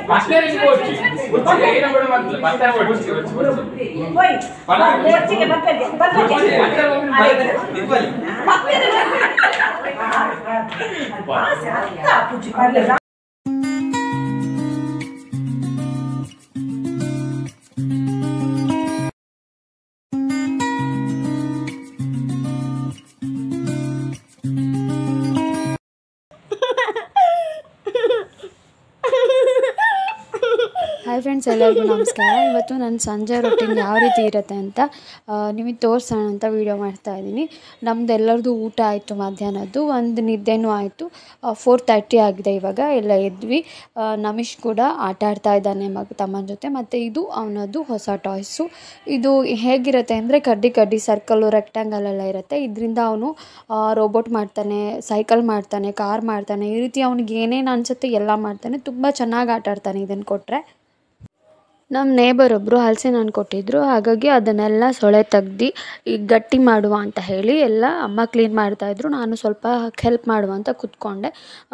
Hi friends, ಎಲ್ಲರಿಗೂ ನಮಸ್ಕಾರ. ಇವತ್ತು ನನ್ನ ಸಂಜೆ ರೊಟೀನ್ ಯಾವ ರೀತಿ ಇರುತ್ತೆ ಅಂತ ನಿಮಗೆ ತೋರಿಸೋಣ ಅಂತ ವೀಡಿಯೋ ಮಾಡ್ತಾಯಿದ್ದೀನಿ. ನಮ್ದು ಎಲ್ಲರದು ಊಟ ಆಯಿತು, ಮಧ್ಯಾಹ್ನದ್ದು ಒಂದು ನಿದ್ದೆನೂ ಆಯಿತು. 4:30 ಆಗಿದೆ. ಇವಾಗ ಎಲ್ಲ ಎದ್ವಿ. ನಮಿಶ್ ಕೂಡ ಆಟ ಆಡ್ತಾ ಇದ್ದಾನೆ ತಮ್ಮನ ಜೊತೆ. ಮತ್ತು ಇದು ಅವನದ್ದು ಹೊಸ ಟಾಯ್ಸು. ಇದು ಹೇಗಿರುತ್ತೆ ಅಂದರೆ ಕಡ್ಡಿ ಸರ್ಕಲ್ಲು ರೆಕ್ಟ್ಯಾಂಗಲೆಲ್ಲ ಇರುತ್ತೆ. ಇದರಿಂದ ಅವನು ರೋಬೋಟ್ ಮಾಡ್ತಾನೆ, ಸೈಕಲ್ ಮಾಡ್ತಾನೆ, ಕಾರ್ ಮಾಡ್ತಾನೆ. ಈ ರೀತಿ ಅವ್ನಿಗೆ ಏನೇನು ಅನಿಸುತ್ತೆ ಎಲ್ಲ ಮಾಡ್ತಾನೆ. ತುಂಬ ಚೆನ್ನಾಗಿ ಆಟ ಆಡ್ತಾನೆ ಇದನ್ನು ಕೊಟ್ಟರೆ. ನಮ್ಮ ನೇಬರ್ ಒಬ್ಬರು ಹಲಸಿನ ಹಣ್ಣು ಕೊಟ್ಟಿದ್ದರು. ಹಾಗಾಗಿ ಅದನ್ನೆಲ್ಲ ಸೊಳೆ ತೆಗ್ದು ಈಗ ಗಟ್ಟಿ ಮಾಡುವ ಅಂತ ಹೇಳಿ ಎಲ್ಲ ಅಮ್ಮ ಕ್ಲೀನ್ ಮಾಡ್ತಾಯಿದ್ರು. ನಾನು ಸ್ವಲ್ಪ ಹೆಲ್ಪ್ ಮಾಡುವ ಅಂತ ಕೂತ್ಕೊಂಡೆ.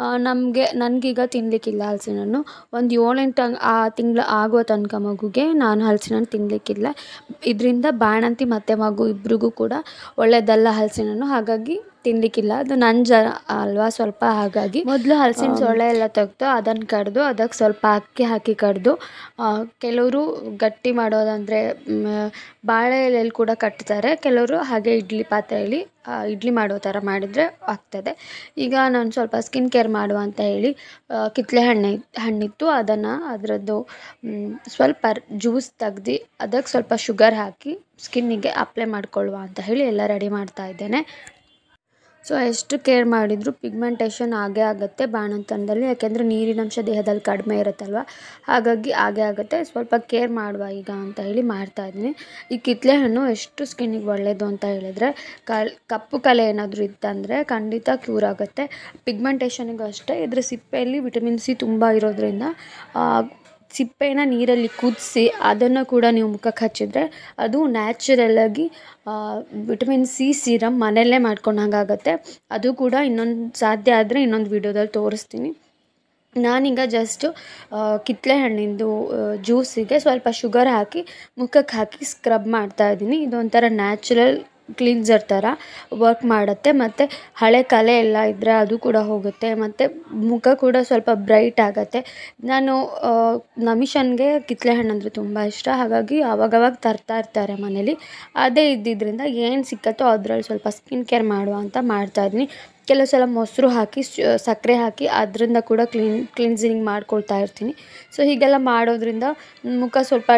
ನನಗೀಗ ತಿನ್ನಲಿಕ್ಕಿಲ್ಲ ಹಲಸಿನ ಹಣ್ಣು. ಒಂದು 7-8 ತಿಂಗಳು ಆಗೋ ತನಕ ಮಗುಗೆ ನಾನು ಹಲಸಿನ ಹಣ್ಣು ತಿನ್ನಲಿಕ್ಕಿಲ್ಲ. ಇದರಿಂದ ಬಾಣಂತಿ ಮತ್ತು ಮಗು ಇಬ್ರಿಗೂ ಕೂಡ ಒಳ್ಳೆಯದಲ್ಲ ಹಲಸಿನ ಹಣ್ಣು. ಹಾಗಾಗಿ ತಿನ್ನಲಿಕ್ಕಿಲ್ಲ. ಅದು ನನ್ನ ಅಲ್ವಾ ಸ್ವಲ್ಪ. ಹಾಗಾಗಿ ಮೊದಲು ಹಲಸಿನ ಸೊಳ್ಳೆ ಎಲ್ಲ ತೆಗೆದು ಅದನ್ನು ಕಡಿದು ಅದಕ್ಕೆ ಸ್ವಲ್ಪ ಅಕ್ಕಿ ಹಾಕಿ ಕಡಿದು, ಕೆಲವರು ಗಟ್ಟಿ ಮಾಡೋದಂದರೆ ಬಾಳೆ ಎಲೆಯಲ್ಲಿ ಕೂಡ ಕಟ್ತಾರೆ. ಕೆಲವರು ಹಾಗೆ ಇಡ್ಲಿ ಪಾತ್ರೆಯಲ್ಲಿ ಇಡ್ಲಿ ಮಾಡೋ ಥರ ಮಾಡಿದರೆ ಆಗ್ತದೆ. ಈಗ ನಾನು ಸ್ವಲ್ಪ ಸ್ಕಿನ್ ಕೇರ್ ಮಾಡುವ ಅಂತ ಹೇಳಿ ಕಿತ್ತಳೆ ಹಣ್ಣಿತ್ತು, ಅದರದ್ದು ಸ್ವಲ್ಪ ಜ್ಯೂಸ್ ತೆಗ್ದು ಅದಕ್ಕೆ ಸ್ವಲ್ಪ ಶುಗರ್ ಹಾಕಿ ಸ್ಕಿನ್ನಿಗೆ ಅಪ್ಲೈ ಮಾಡಿಕೊಳ್ಳುವ ಅಂತ ಹೇಳಿ ಎಲ್ಲ ರೆಡಿ ಮಾಡ್ತಾ ಇದ್ದೇನೆ. ಸೊ ಎಷ್ಟು ಕೇರ್ ಮಾಡಿದರೂ ಪಿಗ್ಮೆಂಟೇಷನ್ ಆಗೇ ಆಗುತ್ತೆ ಬಾಣಂತನದಲ್ಲಿ. ಯಾಕೆಂದರೆ ನೀರಿನಂಶ ದೇಹದಲ್ಲಿ ಕಡಿಮೆ ಇರುತ್ತಲ್ವ, ಹಾಗಾಗಿ ಆಗೇ ಆಗುತ್ತೆ. ಸ್ವಲ್ಪ ಕೇರ್ ಮಾಡುವ ಈಗ ಅಂತ ಹೇಳಿ ಮಾಡ್ತಾಯಿದ್ದೀನಿ. ಈ ಕಿತ್ತಳೆ ಹಣ್ಣು ಎಷ್ಟು ಸ್ಕಿನ್ನಿಗೆ ಒಳ್ಳೆಯದು ಅಂತ ಹೇಳಿದರೆ, ಕಪ್ಪು ಕಲೆ ಏನಾದರೂ ಇತ್ತಂದರೆ ಖಂಡಿತ ಕ್ಯೂರ್ ಆಗುತ್ತೆ. ಪಿಗ್ಮೆಂಟೇಷನಿಗೂ ಅಷ್ಟೇ. ಇದರ ಸಿಪ್ಪೆಯಲ್ಲಿ ವಿಟಮಿನ್ ಸಿ ತುಂಬ ಇರೋದ್ರಿಂದ ಸಿಪ್ಪೆನ ನೀರಲ್ಲಿ ಕುದಿಸಿ ಅದನ್ನು ಕೂಡ ನೀವು ಮುಖಕ್ಕೆ ಹಚ್ಚಿದರೆ ಅದು ನ್ಯಾಚುರಲ್ಲಾಗಿ ವಿಟಮಿನ್ ಸಿ ಸೀರಮ್ ಮನೆಯಲ್ಲೇ ಮಾಡ್ಕೊಂಡಂಗಾಗುತ್ತೆ. ಅದು ಕೂಡ ಸಾಧ್ಯ ಆದರೆ ಇನ್ನೊಂದು ವೀಡಿಯೋದಲ್ಲಿ ತೋರಿಸ್ತೀನಿ. ನಾನೀಗ ಜಸ್ಟು ಕಿತ್ತಳೆ ಹಣ್ಣಿಂದು ಜ್ಯೂಸಿಗೆ ಸ್ವಲ್ಪ ಶುಗರ್ ಹಾಕಿ ಮುಖಕ್ಕೆ ಹಾಕಿ ಸ್ಕ್ರಬ್ ಮಾಡ್ತಾಯಿದ್ದೀನಿ. ಇದೊಂಥರ ನ್ಯಾಚುರಲ್ ಕ್ಲೀನ್ಸರ್ ಥರ ವರ್ಕ್ ಮಾಡುತ್ತೆ. ಮತ್ತು ಹಳೆ ಕಲೆ ಎಲ್ಲ ಇದ್ದರೆ ಅದು ಕೂಡ ಹೋಗುತ್ತೆ. ಮತ್ತು ಮುಖ ಕೂಡ ಸ್ವಲ್ಪ ಬ್ರೈಟ್ ಆಗುತ್ತೆ. ನಾನು ನಮಿಶನ್ಗೆ ಕಿತ್ತಳೆ ಹಣ್ಣು ಅಂದರೆ ತುಂಬ ಇಷ್ಟ. ಹಾಗಾಗಿ ಆವಾಗವಾಗ ತರ್ತಾ ಇರ್ತಾರೆ ಮನೇಲಿ. ಅದೇ ಇದ್ದಿದ್ದರಿಂದ ಏನು ಸಿಕ್ಕತ್ತೋ ಅದರಲ್ಲಿ ಸ್ವಲ್ಪ ಸ್ಕಿನ್ ಕೇರ್ ಮಾಡುವ ಅಂತ ಮಾಡ್ತಾಯಿದ್ದೀನಿ. ಕೆಲವು ಸಲ ಮೊಸರು ಹಾಕಿ ಸಕ್ಕರೆ ಹಾಕಿ ಅದರಿಂದ ಕೂಡ ಕ್ಲೀನ್ಸಿಂಗ್ ಮಾಡ್ಕೊಳ್ತಾ ಇರ್ತೀನಿ. ಸೊ ಹೀಗೆಲ್ಲ ಮಾಡೋದ್ರಿಂದ ಮುಖ ಸ್ವಲ್ಪ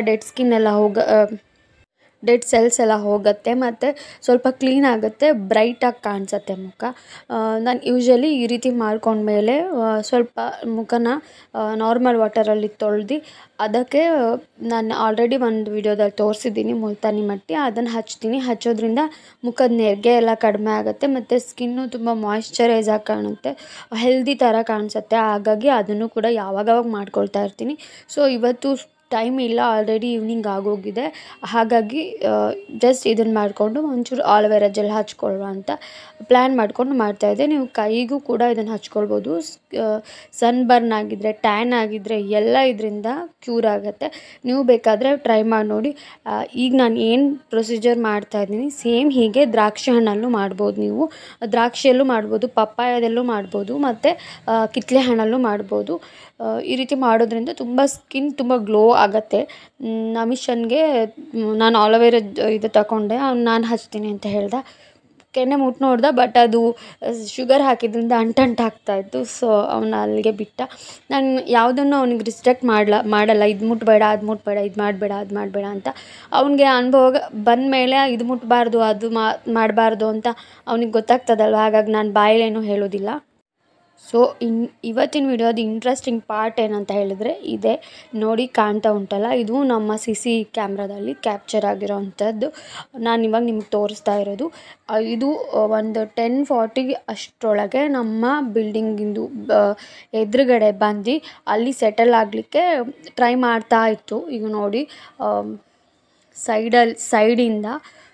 ಡೆಡ್ ಸೆಲ್ಸ್ ಎಲ್ಲ ಹೋಗುತ್ತೆ ಮತ್ತು ಸ್ವಲ್ಪ ಕ್ಲೀನ್ ಆಗುತ್ತೆ, ಬ್ರೈಟಾಗಿ ಕಾಣಿಸುತ್ತೆ ಮುಖ. ನಾನು ಯೂಶ್ವಲಿ ಈ ರೀತಿ ಮಾಡ್ಕೊಂಡ್ಮೇಲೆ ಸ್ವಲ್ಪ ಮುಖನ ನಾರ್ಮಲ್ ವಾಟರಲ್ಲಿ ತೊಳೆದು ಅದಕ್ಕೆ ನಾನು ಆಲ್ರೆಡಿ ಒಂದು ವಿಡಿಯೋದಲ್ಲಿ ತೋರಿಸಿದ್ದೀನಿ ಮುಲ್ತಾನಿ ಮಟ್ಟಿ, ಅದನ್ನು ಹಚ್ಚೋದ್ರಿಂದ ಮುಖದ ನೆರಿಗೆ ಎಲ್ಲ ಕಡಿಮೆ ಆಗುತ್ತೆ ಮತ್ತು ಸ್ಕಿನ್ನು ತುಂಬ ಮಾಯ್ಶ್ಚರೈಸ್ ಆಗಿ ಕಾಣುತ್ತೆ, ಹೆಲ್ದಿ ಥರ ಕಾಣಿಸುತ್ತೆ. ಹಾಗಾಗಿ ಅದನ್ನು ಕೂಡ ಯಾವಾಗವಾಗ ಮಾಡ್ಕೊಳ್ತಾ ಇರ್ತೀನಿ. ಸೊ ಇವತ್ತು ಟೈಮ್ ಇಲ್ಲ, ಆಲ್ರೆಡಿ ಈವ್ನಿಂಗ್ ಆಗೋಗಿದೆ. ಹಾಗಾಗಿ ಜಸ್ಟ್ ಇದನ್ನು ಮಾಡಿಕೊಂಡು ಒಂಚೂರು ಆಲೋವೆರಾ ಜೆಲ್ ಹಚ್ಕೊಳ್ಳುವ ಅಂತ ಪ್ಲ್ಯಾನ್ ಮಾಡಿಕೊಂಡು ಮಾಡ್ತಾಯಿದ್ದೆ. ನೀವು ಕೈಗೂ ಕೂಡ ಇದನ್ನು ಹಚ್ಕೊಳ್ಬೋದು. ಸನ್ಬರ್ನ್ ಆಗಿದ್ದರೆ, ಟ್ಯಾನ್ ಆಗಿದ್ದರೆ ಎಲ್ಲ ಇದರಿಂದ ಕ್ಯೂರ್ ಆಗುತ್ತೆ. ನೀವು ಬೇಕಾದರೆ ಟ್ರೈ ಮಾಡಿ ನೋಡಿ. ಈಗ ನಾನು ಏನು ಪ್ರೊಸೀಜರ್ ಮಾಡ್ತಾಯಿದ್ದೀನಿ ಸೇಮ್ ಹೀಗೆ ದ್ರಾಕ್ಷಿ ಹಣ್ಣಲ್ಲೂ ಮಾಡ್ಬೋದು. ನೀವು ದ್ರಾಕ್ಷಿಯಲ್ಲೂ ಮಾಡ್ಬೋದು, ಪಪ್ಪಾಯದಲ್ಲೂ ಮಾಡ್ಬೋದು, ಮತ್ತು ಕಿತ್ತಳೆ ಹಣ್ಣಲ್ಲೂ ಮಾಡ್ಬೋದು. ಈ ರೀತಿ ಮಾಡೋದ್ರಿಂದ ತುಂಬ ಸ್ಕಿನ್ ತುಂಬ ಗ್ಲೋ ಆಗುತ್ತೆ. ನಮಿಶನ್ಗೆ ನಾನು ಆಲೋವೆರಾ ಇದು ತಗೊಂಡೆ, ನಾನು ಹಚ್ತೀನಿ ಅಂತ ಹೇಳ್ದೆ. ಕೆನ್ನೆ ಮುಟ್ಟು ನೋಡ್ದೆ, ಬಟ್ ಅದು ಶುಗರ್ ಹಾಕಿದ್ರಿಂದ ಅಂಟಾಗ್ತಾಯಿತ್ತು. ಸೊ ಅವನು ಅಲ್ಲಿಗೆ ಬಿಟ್ಟ. ನಾನು ಯಾವುದನ್ನು ಅವ್ನಿಗೆ ರಿಸ್ಟ್ರಿಕ್ಟ್ ಮಾಡಲ್ಲ, ಇದು ಮುಟ್ಟಬೇಡ, ಅದು ಮುಟ್ಟಬೇಡ, ಇದು ಮಾಡಬೇಡ, ಅದು ಮಾಡಬೇಡ ಅಂತ. ಅವನಿಗೆ ಅನುಭವ ಬಂದ ಮೇಲೆ ಇದು ಮುಟ್ಟಬಾರ್ದು, ಅದು ಮಾಡಬಾರ್ದು ಅಂತ ಅವ್ನಿಗೆ ಗೊತ್ತಾಗ್ತದಲ್ವ. ಹಾಗಾಗಿ ನಾನು ಬಾಯಲ್ಲೇನೂ ಹೇಳೋದಿಲ್ಲ. ಸೊ ಇವತ್ತಿನ ವಿಡಿಯೋದ ಇಂಟ್ರೆಸ್ಟಿಂಗ್ ಪಾರ್ಟ್ ಏನಂತ ಹೇಳಿದರೆ ಇದೆ ನೋಡಿ, ಕಾಣ್ತಾ ಉಂಟಲ್ಲ, ಇದು ನಮ್ಮ CC ಕ್ಯಾಮ್ರಾದಲ್ಲಿ ಕ್ಯಾಪ್ಚರ್ ಆಗಿರೋವಂಥದ್ದು. ನಾನು ಇವಾಗ ನಿಮ್ಗೆ ತೋರಿಸ್ತಾ ಇರೋದು. ಇದು ಒಂದು 10:40 ಅಷ್ಟರೊಳಗೆ ನಮ್ಮ ಬಿಲ್ಡಿಂಗಿಂದು ಎದುರುಗಡೆ ಬಂದು ಅಲ್ಲಿ ಸೆಟಲ್ ಆಗಲಿಕ್ಕೆ ಟ್ರೈ ಮಾಡ್ತಾ ಇತ್ತು. ಈಗ ನೋಡಿ, ಸೈಡಿಂದ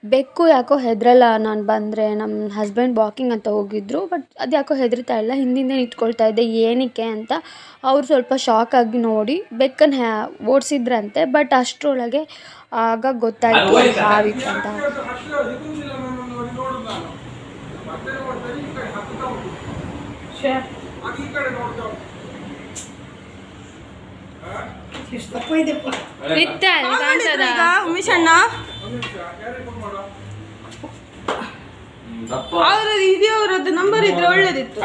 ಬೆಕ್ಕು ಯಾಕೋ ಹೆದರಲ್ಲ. ನಾನು ಬಂದರೆ ನಮ್ಮ ಹಸ್ಬೆಂಡ್ ವಾಕಿಂಗ್ ಅಂತ ಹೋಗಿದ್ರು, ಬಟ್ ಅದು ಯಾಕೋ ಹೆದರ್ತಾ ಇಲ್ಲ. ಹಿಂದಿಂದೆ ನಿಂತ್ಕೊಳ್ತಾ ಇದ್ದೆ ಏನಕ್ಕೆ ಅಂತ. ಅವ್ರು ಸ್ವಲ್ಪ ಶಾಕ್ ಆಗಿ ನೋಡಿ ಬೆಕ್ಕನ್ನು ಓಡಿಸಿದ್ರಂತೆ. ಬಟ್ ಅಷ್ಟರೊಳಗೆ ಆಗ ಗೊತ್ತಾಯಿತು ಹಾವಿತ್ತು ಅಂತ. ಅವರದ್ದು ನಂಬರ್ ಇದ್ರೆ ಒಳ್ಳೇದಿತ್ತು.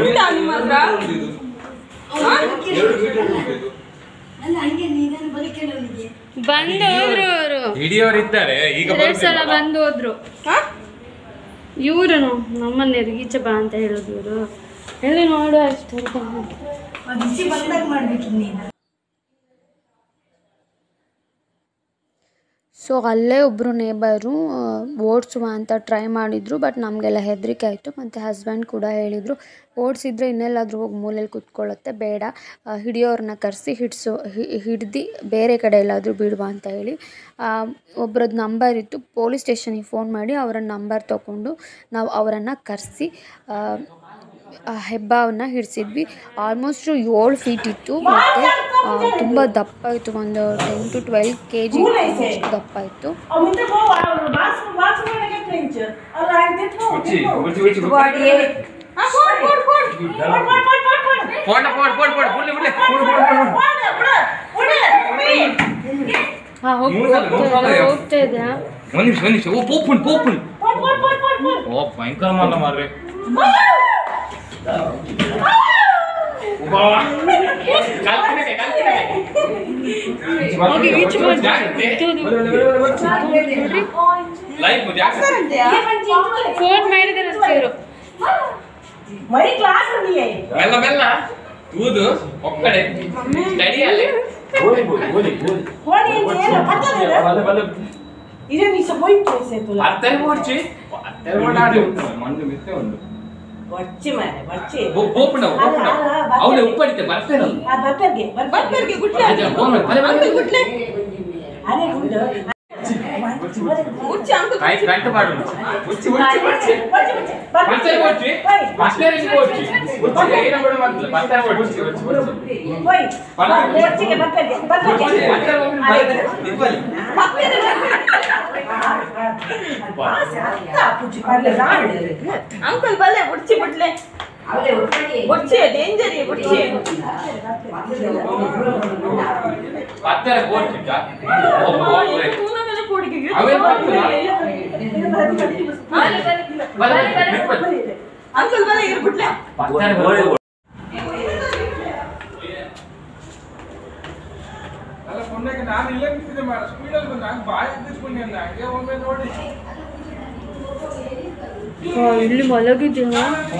ಬಂದು ಹೋದ್ರು ಅವರು, ಎರಡು ಸಲ ಬಂದು ಹೋದ್ರು. ಇವರು ನಮ್ಮನ್ನ ಈಚೆ ಬಾ ಅಂತ ಹೇಳುದು. ಇವರು ಎಲ್ಲಿ ನೋಡು ಅಷ್ಟು ಸೊ ಅಲ್ಲೇ ಒಬ್ಬರು ನೇಬರು ಓಡಿಸುವ ಅಂತ ಟ್ರೈ ಮಾಡಿದರು. ಬಟ್ ನಮಗೆಲ್ಲ ಹೆದರಿಕೆ ಆಯಿತು. ಮತ್ತು ಹಸ್ಬೆಂಡ್ ಕೂಡ ಹೇಳಿದರು, ಓಡಿಸಿದ್ರೆ ಇನ್ನೆಲ್ಲಾದರೂ ಹೋಗಿ ಮೂಲೆಯಲ್ಲಿ ಕೂತ್ಕೊಳ್ಳುತ್ತೆ, ಬೇಡ ಹಿಡಿಯೋರನ್ನ ಕರೆಸಿ ಹಿಡ್ದು ಬೇರೆ ಕಡೆ ಎಲ್ಲಾದರೂ ಬಿಡುವ ಅಂತ ಹೇಳಿ. ಒಬ್ಬರದ್ದು ನಂಬರ್ ಇತ್ತು, ಪೊಲೀಸ್ ಸ್ಟೇಷನಿಗೆ ಫೋನ್ ಮಾಡಿ ಅವರ ನಂಬರ್ ತೊಗೊಂಡು ನಾವು ಅವರನ್ನು ಕರೆಸಿ ಹೆಬ್ಬಾವನ್ನ ಹಿಡಿಸಿದ್ವಿ. ಆಲ್ಮೋಸ್ಟ್ 7 ಫೀಟ್ ಇತ್ತು ಮತ್ತು ತುಂಬ ದಪ್ಪ ಇತ್ತು. ಒಂದು 10 to 12 kg ದಪ್ಪ ಇತ್ತು. ಹೋಗ್ತಾ ಇದೆ. ಫೋನ್ ಮಾಡಿದ್ರೆ अंकल बल्ले बुच्ची बुटले बुच्ची डेंजर है बुच्ची पत्थर कोट का तूने मेरे कोट के अबे अंकल बल्ले इर बुटले पत्थर ಅಲ್ಲ ಮೊನ್ನೆಗೆ ನಾನು ಇಲ್ಲೇ ನಿಂತಿದ್ದೆ ಮಾರ ಸ್ಪೀಡಲ್ಲಿ ಬಂದ ನಾನು ಬಾಯಿ ಎತ್ತಿಸ್ಕೊಂಡೆ ಅಂದ ಹಾಗೆ ಒಮ್ಮೆ ನೋಡಿ ಇಲ್ಲಿ ಮಲಗಿದ್ದೀನ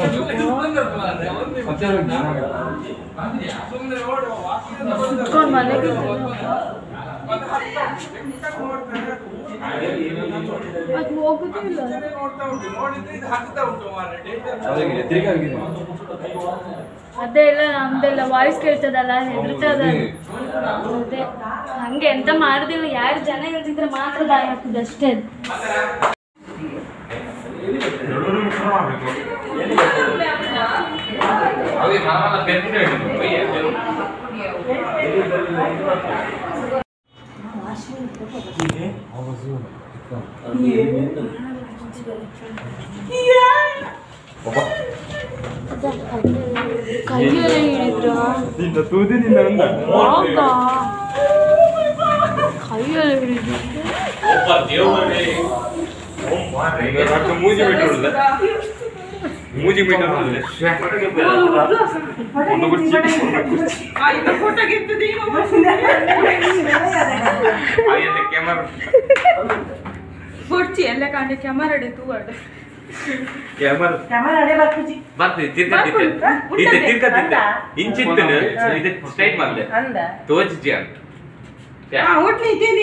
ಅದೇ ಇಲ್ಲ ನಮ್ದೆಲ್ಲ ವಾಯ್ಸ್ ಕೇಳ್ತದಲ್ಲ ಹೆದರ್ತದ. ಅದೇ ಹಂಗೆ ಎಂತ ಮಾಡುದಿಲ್ಲ, ಯಾರು ಜನ ಹೇಳ್ತಿದ್ರೆ ಮಾತ್ರ ಬಾಯಿ ಹಾಕುದು ಅಷ್ಟೇ. ಕೈಯೆಲ್ಲ ಹಿಡಿದ್ರು ಕೈಯೆಲ್ಲ ಹಿಡಿದ್ರು ಮೂಜಿ ಮೀಟರ್ ಕೊಡ್ಚಿ ಎಲ್ಲ ಕಾಂಡೆ ಕ್ಯಾಮರಾ ತೂ ಅಡ ಕ್ಯಾಮರಾ ಬರ್ತದೆ ತಿರ್ಕತ್ತಿದ್ದೆ ಇಂಚಿತ್ತನು ಇದು ಸ್ಟ್ರೈಟ್ ಮಾಡಿದೆ ತೋಚಿಜಿ ಅಂತ ಒಟ್ಲಿ ಇದ್ದೀನಿ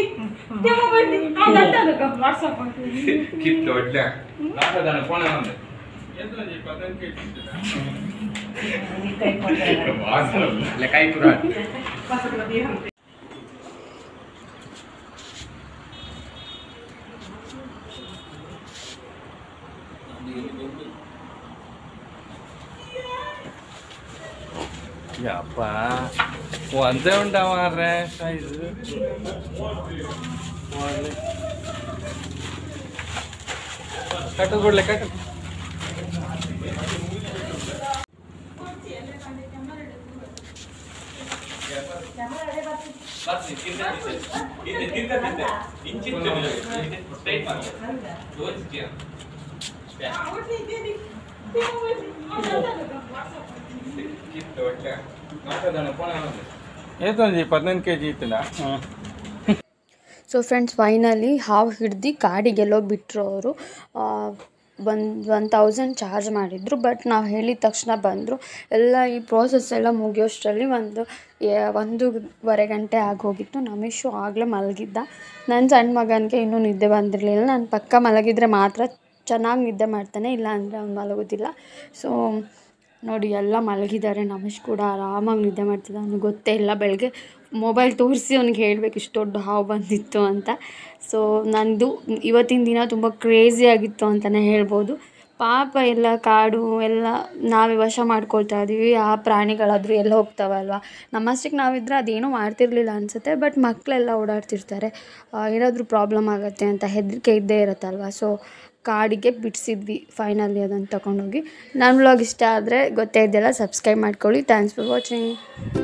ವಾಟ್ಸಪ್ ಕಿತ್ತು ಒಡ್ಲ ನಾಲ್ಕದನ ಫೋನ್ ಬಂದೆ ಕೈ ಪುರ ಯಪ್ಪ ಒಂದೇ ಉಂಟ ಮಾರ್ರೆ ಸೈಜ್ ಕಟ್ಟು ಬಿಡ್ಲೆ ಕಟ್ಟು ಏತೊಂದು 15 kg ಇತ್ತಿಲ್ಲ. ಸೊ ಫ್ರೆಂಡ್ಸ್ ಫೈನಲಿ ಹಾವು ಹಿಡ್ದು ಕಾಡಿಗೆಲ್ಲೋ ಬಿಟ್ಟರು ಅವರು. 1000 ಚಾರ್ಜ್ ಮಾಡಿದರು. ಬಟ್ ನಾವು ಹೇಳಿದ ತಕ್ಷಣ ಬಂದರು. ಎಲ್ಲ ಈ ಪ್ರೋಸೆಸ್ ಎಲ್ಲ ಮುಗಿಯೋಷ್ಟರಲ್ಲಿ 1.5 ಗಂಟೆ ಆಗೋಗಿತ್ತು. ನಮಿಷು ಆಗಲೇ ಮಲಗಿದ್ದ. ನನ್ನ ಸಣ್ಣ ಮಗನಿಗೆ ಇನ್ನೂ ನಿದ್ದೆ ಬಂದಿರಲಿಲ್ಲ. ನಾನು ಪಕ್ಕ ಮಲಗಿದರೆ ಮಾತ್ರ ಚೆನ್ನಾಗಿ ನಿದ್ದೆ ಮಾಡ್ತಾನೆ, ಇಲ್ಲ ಅಂದರೆ ಅವ್ನು ಮಲಗೋದಿಲ್ಲ. ಸೊ ನೋಡಿ ಎಲ್ಲ ಮಲಗಿದ್ದಾರೆ. ನಮಿಷ್ ಕೂಡ ಆರಾಮಾಗಿ ನಿದ್ದೆ ಮಾಡ್ತಿದ್ದ. ಅವ್ನಿಗೆ ಗೊತ್ತೇ ಇಲ್ಲ. ಬೆಳಗ್ಗೆ ಮೊಬೈಲ್ ತೋರಿಸಿ ಅವ್ನಿಗೆ ಹೇಳಬೇಕು ಇಷ್ಟು ದೊಡ್ಡ ಹಾವು ಬಂದಿತ್ತು ಅಂತ. ಸೊ ನಂದು ಇವತ್ತಿನ ದಿನ ತುಂಬ ಕ್ರೇಜಿಯಾಗಿತ್ತು ಅಂತಲೇ ಹೇಳ್ಬೋದು. ಪಾಪ ಎಲ್ಲ ಕಾಡು ಎಲ್ಲ ನಾವೇ ವಶ ಮಾಡ್ಕೊಳ್ತಾ ಇದ್ದೀವಿ. ಆ ಪ್ರಾಣಿಗಳಾದರೂ ಎಲ್ಲ ಹೋಗ್ತಾವಲ್ವ. ನಮ್ಮಷ್ಟಕ್ಕೆ ನಾವಿದ್ರೆ ಅದೇನೂ ಮಾಡ್ತಿರ್ಲಿಲ್ಲ ಅನಿಸುತ್ತೆ. ಬಟ್ ಮಕ್ಕಳೆಲ್ಲ ಓಡಾಡ್ತಿರ್ತಾರೆ, ಏನಾದರೂ ಪ್ರಾಬ್ಲಮ್ ಆಗುತ್ತೆ ಅಂತ ಹೆದರಿಕೆ ಇದ್ದೇ ಇರುತ್ತಲ್ವ. ಸೊ ಕಾಡಿಗೆ ಬಿಡಿಸಿದ್ವಿ ಫೈನಲಿ ಅದನ್ನು ತಗೊಂಡೋಗಿ. ನನ್ನ ವ್ಲಾಗ್ ಇಷ್ಟ ಆದರೆ ಗೊತ್ತೇ ಇದೆಯಲ್ಲ, ಸಬ್ಸ್ಕ್ರೈಬ್ ಮಾಡ್ಕೊಳ್ಳಿ. Thanks for watching.